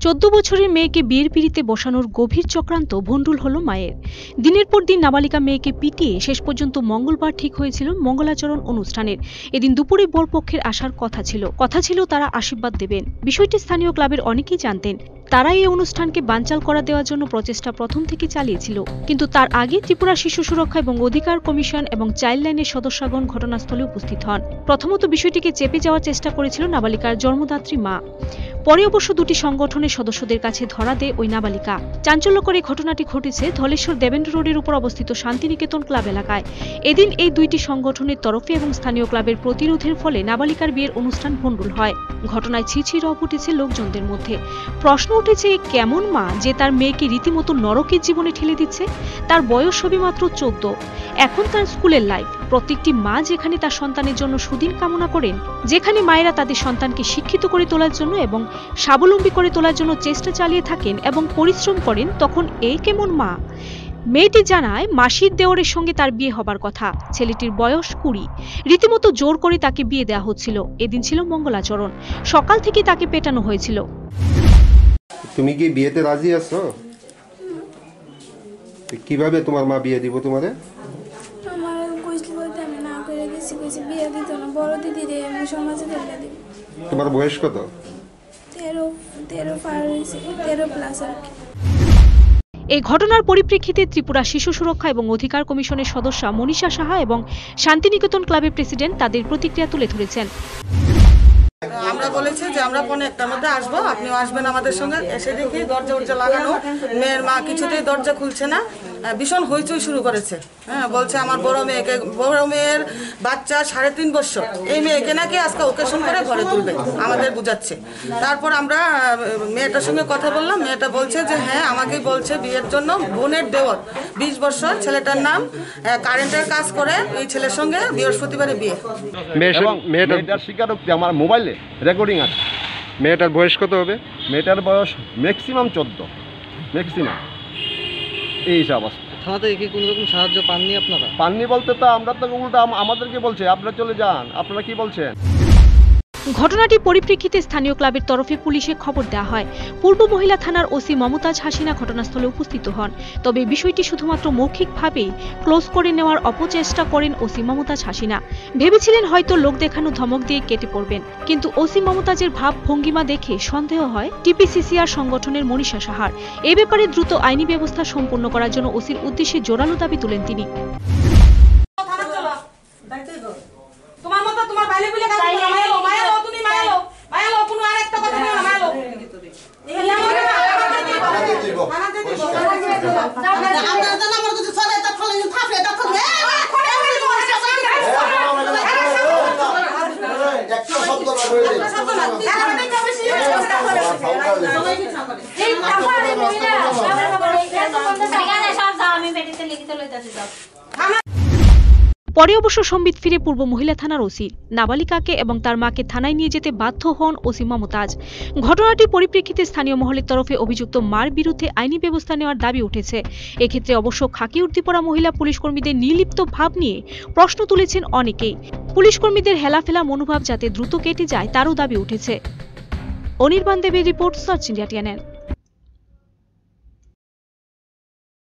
14 বছরের মেয়েকে বিয়ের পিঁড়িতে বসানোর গভীর চক্রান্ত ভণ্ডুল হলো মায়ের। দিনের পর দিন নাবালিকা মেয়েকে পিটিয়ে শেষ পর্যন্ত মঙ্গলবার ঠিক হয়েছিল মঙ্গলাচরণ অনুষ্ঠানের। এদিন দুপুরে বরপক্ষের আসার কথা ছিল তারা আশীর্বাদ দেবেন। বিষয়টি স্থানীয় ক্লাবের অনেকেই জানতেন। তারা এই অনুষ্ঠানকে বানচাল করা দেওয়ার জন্য প্রচেষ্টা প্রথম থেকে চালিয়েছিল, কিন্তু তার আগে ত্রিপুরা শিশু সুরক্ষা এবং অধিকার কমিশন এবং চাইল্ড লাইনের সদস্যগণ ঘটনাস্থলে উপস্থিত হন। প্রথমত বিষয়টিকে চেপে যাওয়ার চেষ্টা করেছিল নাবালিকার জন্মদাত্রী মা। পরে অবশ্য দুটি সংগঠনের সদস্যদের কাছে ধরা দেয় ওই নাবালিকা। চাঞ্চল্যকর এই ঘটনাটি ঘটেছে ধলেশ্বর দেবেন্দ্র রোডের উপর অবস্থিত শান্তিনিকেতন ক্লাব এলাকায়। এদিন এই দুইটি সংগঠনের তরফে এবং স্থানীয় ক্লাবের প্রতিরোধের ফলে নাবালিকার বিয়ের অনুষ্ঠান ভণ্ডুল হয়। ঘটনায় ছিছি রব উঠেছে লোকজনদের মধ্যে। প্রশ্ন উঠেছে, কেমন মা যে তার মেয়েকে রীতিমতো নরকের জীবনে ঠেলে দিচ্ছে? তার বয়স সবেমাত্র 14। এখন তার স্কুলের লাইফ। প্রত্যেকটি মা যেখানে তার সন্তানের জন্য সুদিন কামনা করেন, যেখানে মায়েরা তাদের সন্তানকে শিক্ষিত করে তোলার জন্য এবং স্বাবলম্বী করে তোলার জন্য চেষ্টা চালিয়ে থাকেন এবং পরিশ্রম করেন, তখন এই কেমন মা? মেয়েটি জানায় মাসির দেওরের সঙ্গে তার বিয়ে হবার কথা। ছেলেটির বয়স 20। রীতিমতো জোর করে তাকে বিয়ে দেওয়া হচ্ছিল। এদিন ছিল মঙ্গলাচরণ। সকাল থেকে তাকে পেটানো হয়েছিল। তুমি কি বিয়েতে রাজি আছো? কিভাবে তোমার মা বিয়ে দিব তোমারে? আমার কইছিল বলতে আমি না করে গেছি, কইছি বিয়ে দিত না, বড় দিদি রে আমি সমাজে ধরে দিব। তোমার বয়স কত? 13 পার হয়েছে, 13 প্লাস আর কি। এই ঘটনার পরিপ্রেক্ষিতে ত্রিপুরা শিশু সুরক্ষা এবং অধিকার কমিশনের সদস্য মনীষা সাহা এবং শান্তিনিকেতন ক্লাবের প্রেসিডেন্ট তাদের প্রতিক্রিয়া তুলে ধরেছেন। আমরা বলেছি যে আমরা পৌনে একটার মধ্যে আসবো, আপনিও আসবেন আমাদের সঙ্গে। এসে দেখি দরজা লাগানো, মেয়ের মা কিছুতেই দরজা খুলছে না, ভীষণ হইচই শুরু করেছে। হ্যাঁ, বলছে আমার বড় মেয়ের বাচ্চা 3.5 বছর, এই মেয়েকে নাকি আজকে ওকেশন করে ঘরে তুলবে, আমাদের বুঝাচ্ছে। তারপর আমরা মেয়েটার সঙ্গে কথা বললাম। মেয়েটা বলছে যে হ্যাঁ, আমাকেই বলছে বিয়ের জন্য। বোনের দেওর, 20 বছর, ছেলেটার নাম, কারেন্টের কাজ করে। এই ছেলের সঙ্গে বৃহস্পতিবারে বিয়ে। মেয়েটার স্বীকারোক্তি আমার মোবাইলে রেকর্ডিং আছে। মেয়েটার বয়স কত হবে? মেয়েটার বয়স ম্যাক্সিমাম 14, ম্যাক্সিমাম। এই হিসাব আছে। থানা থেকে কি কোনো রকম সাহায্য পাননি আপনারা? পাননি বলতে তো আমরা তো উল্টা আমাদেরকে বলছে আপনারা চলে যান, আপনারা কি বলছেন? ঘটনাটির পরিপ্রেক্ষিতে স্থানীয় ক্লাবের তরফে পুলিশে খবর দেওয়া হয়। পূর্ব মহিলা থানার ওসি মমতাজ হাসিনা ঘটনাস্থলে উপস্থিত হন। তবে বিষয়টি শুধুমাত্র মৌখিকভাবেই ক্লোজ করে নেওয়ার অপচেষ্টা করেন ওসি মমতাজ হাসিনা। ভেবেছিলেন হয়তো লোক দেখানো ধমক দিয়ে কেটে পড়বেন, কিন্তু ওসি মমতাজের ভাব ভঙ্গিমা দেখে সন্দেহ হয় টিপিসিসিআর সংগঠনের মনীষা সাহার। এ ব্যাপারে দ্রুত আইনি ব্যবস্থা সম্পন্ন করার জন্য ওসির উদ্দেশ্যে জোরালো দাবি তুলেন তিনি। তোমার মতো তোমার বাইরে বলে কাজ করো, মায়ালো তুমি মায়ালো কোনো আরেকটা কথা বলো, মায়ালো পরে অবশ্য সম্বিত ফিরে পূর্ব মহিলা থানার ওসি। নাবালিকাকে এবং তার মাকে থানায় নিয়ে যেতে বাধ্য হন ওসি মমতাজ। ঘটনাটির পরিপ্রেক্ষিতে স্থানীয় মহলের তরফে অভিযুক্ত মার বিরুদ্ধে আইনি ব্যবস্থা নেওয়ার দাবি উঠেছে। এক্ষেত্রে অবশ্য খাকি উর্দি পরা মহিলা পুলিশকর্মীদের নির্লিপ্ত ভাব নিয়ে প্রশ্ন তুলেছেন অনেকেই। পুলিশকর্মীদের হেলাফেলা মনোভাব যাতে দ্রুত কেটে যায় তারও দাবি উঠেছে। অনির্বাণ দেবের রিপোর্ট, সার্চ ইন্ডিয়া TNN।